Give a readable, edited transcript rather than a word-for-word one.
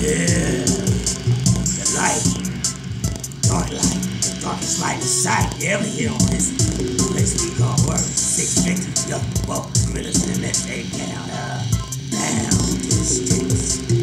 Yeah, the light, the darkest light in sight you ever hear on this place we call Word. 650, young buck, gorillas, and let they down distance.